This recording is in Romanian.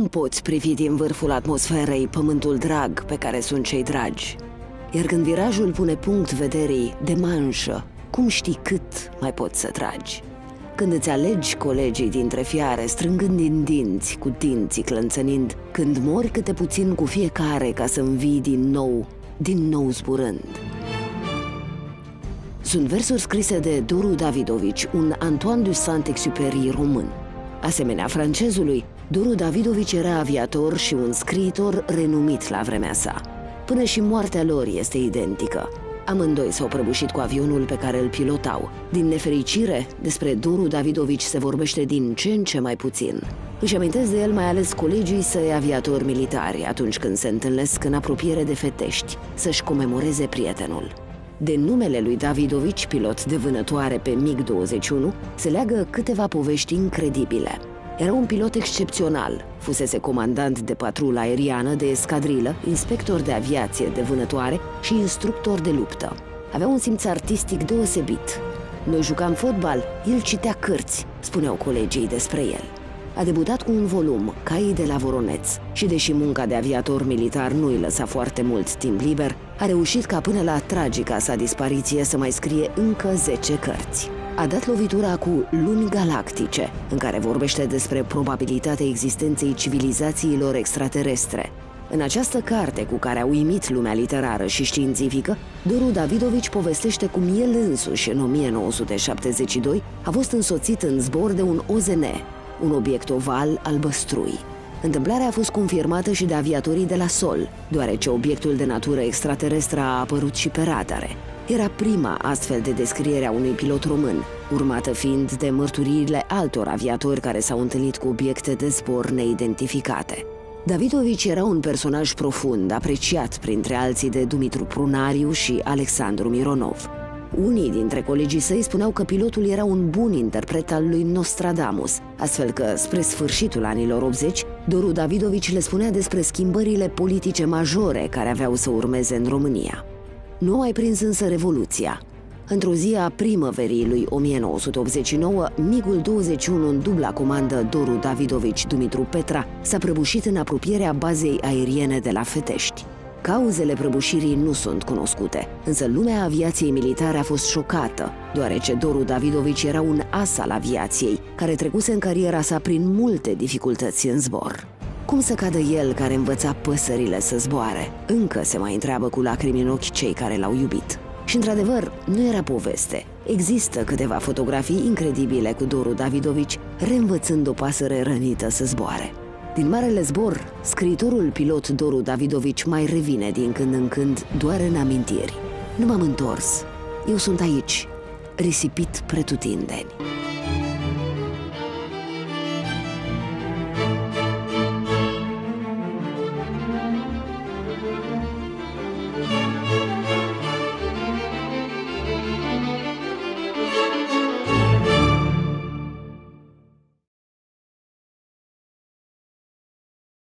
poți privi din vârful atmosferei pământul drag pe care sunt cei dragi. Iar când virajul pune punct vederii de manșă, cum știi cât mai poți să tragi? Când îți alegi colegii dintre fiare, strângând din dinți, cu dinții clănțănind, când mori câte puțin cu fiecare ca să învii din nou zburând. Sunt versuri scrise de Doru Davidovici, un Antoine de Saint-Exupéry român. Asemenea francezului, Doru Davidovici era aviator și un scriitor renumit la vremea sa. Până și moartea lor este identică. Amândoi s-au prăbușit cu avionul pe care îl pilotau. Din nefericire, despre Doru Davidovici se vorbește din ce în ce mai puțin. Își amintesc de el mai ales colegii săi aviatori militari atunci când se întâlnesc în apropiere de Fetești să-și comemoreze prietenul. De numele lui Davidovici, pilot de vânătoare pe MiG-21, se leagă câteva povești incredibile. Era un pilot excepțional, fusese comandant de patrulă aeriană, de escadrilă, inspector de aviație, de vânătoare și instructor de luptă. Avea un simț artistic deosebit. Noi jucam fotbal, el citea cărți, spuneau colegii despre el. A debutat cu un volum, Caii de la Voroneț, și deși munca de aviator militar nu îi lăsa foarte mult timp liber, a reușit ca până la tragica sa dispariție să mai scrie încă 10 cărți. A dat lovitura cu Lumi galactice, în care vorbește despre probabilitatea existenței civilizațiilor extraterestre. În această carte, cu care a uimit lumea literară și științifică, Doru Davidovici povestește cum el însuși, în 1972, a fost însoțit în zbor de un OZN, un obiect oval albăstrui. Întâmplarea a fost confirmată și de aviatorii de la sol, deoarece obiectul de natură extraterestră a apărut și pe radare. Era prima astfel de descriere a unui pilot român, urmată fiind de mărturiile altor aviatori care s-au întâlnit cu obiecte de zbor neidentificate. Davidovici era un personaj profund, apreciat printre alții de Dumitru Prunariu și Alexandru Mironov. Unii dintre colegii săi spuneau că pilotul era un bun interpret al lui Nostradamus, astfel că, spre sfârșitul anilor 80, Doru Davidovici le spunea despre schimbările politice majore care aveau să urmeze în România. Nu a mai prins însă Revoluția. Într-o zi a primăverii lui 1989, MiG-ul 21 în dubla comandă Doru Davidovici Dumitru Petra s-a prăbușit în apropierea bazei aeriene de la Fetești. Cauzele prăbușirii nu sunt cunoscute, însă lumea aviației militare a fost șocată, deoarece Doru Davidovici era un as al aviației, care trecuse în cariera sa prin multe dificultăți în zbor. Cum să cadă el care învăța păsările să zboare? Încă se mai întreabă cu lacrimi în ochi cei care l-au iubit. Și într-adevăr, nu era poveste. Există câteva fotografii incredibile cu Doru Davidovici reînvățând o pasăre rănită să zboare. Din marele zbor, scriitorul pilot Doru Davidovici mai revine din când în când doar în amintiri. Nu m-am întors. Eu sunt aici, risipit pretutindeni.